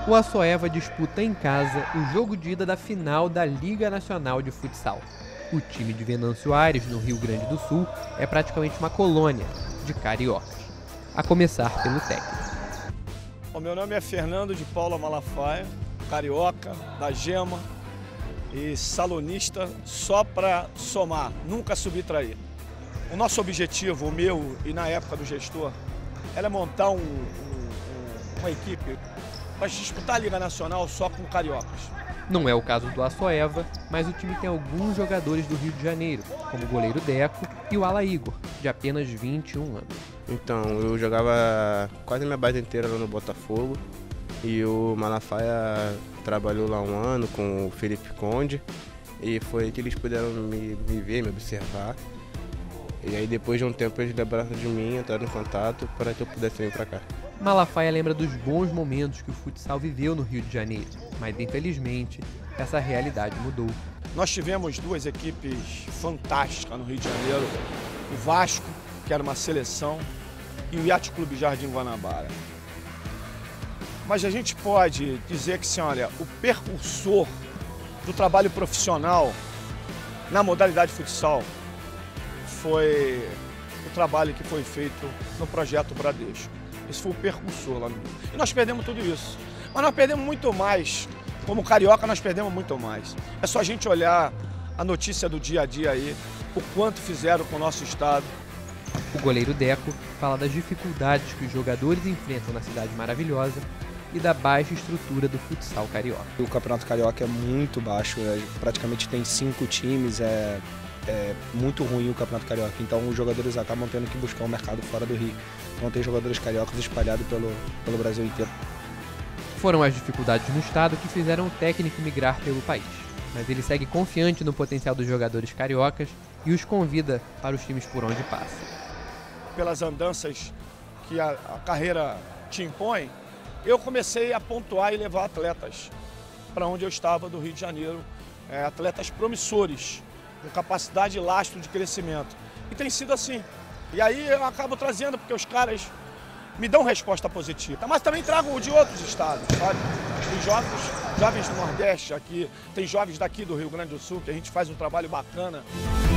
O Assoeva disputa em casa o jogo de ida da final da Liga Nacional de Futsal. O time de Venâncio Aires, no Rio Grande do Sul, é praticamente uma colônia de cariocas. A começar pelo técnico. O meu nome é Fernando de Paula Malafaia, carioca, da Gema e salonista só para somar, nunca subtrair. O nosso objetivo, o meu e na época do gestor, era montar uma equipe para disputar a Liga Nacional só com cariocas. Não é o caso do Assoeva, mas o time tem alguns jogadores do Rio de Janeiro, como o goleiro Deco e o ala Igor, de apenas 21 anos. Então, eu jogava quase a minha base inteira lá no Botafogo e o Malafaia trabalhou lá um ano com o Felipe Conde e foi que eles puderam me ver, me observar. E aí depois de um tempo eles lembraram de mim, entraram em contato para que eu pudesse vir para cá. Malafaia lembra dos bons momentos que o futsal viveu no Rio de Janeiro, mas infelizmente essa realidade mudou. Nós tivemos duas equipes fantásticas no Rio de Janeiro, o Vasco, que era uma seleção, e o Yacht Clube Jardim Guanabara. Mas a gente pode dizer que, assim, olha, o percursor do trabalho profissional na modalidade futsal foi o trabalho que foi feito no Projeto Bradesco. Esse foi o percursor lá no Rio. E nós perdemos tudo isso. Mas nós perdemos muito mais. Como carioca, nós perdemos muito mais. É só a gente olhar a notícia do dia a dia aí, o quanto fizeram com o nosso estado. O goleiro Deco fala das dificuldades que os jogadores enfrentam na cidade maravilhosa e da baixa estrutura do futsal carioca. O campeonato carioca é muito baixo, praticamente tem 5 times, é muito ruim o campeonato carioca, então os jogadores acabam tendo que buscar um mercado fora do Rio. Então tem jogadores cariocas espalhados pelo Brasil inteiro. Foram as dificuldades no estado que fizeram o técnico migrar pelo país, mas ele segue confiante no potencial dos jogadores cariocas e os convida para os times por onde passa. Pelas andanças que a carreira te impõe, eu comecei a pontuar e levar atletas para onde eu estava do Rio de Janeiro, atletas promissores, com capacidade e lastro de crescimento. E tem sido assim. E aí eu acabo trazendo, porque os caras me dão resposta positiva. Mas também trago de outros estados, sabe? Tem jovens do Nordeste aqui, tem jovens daqui do Rio Grande do Sul, que a gente faz um trabalho bacana.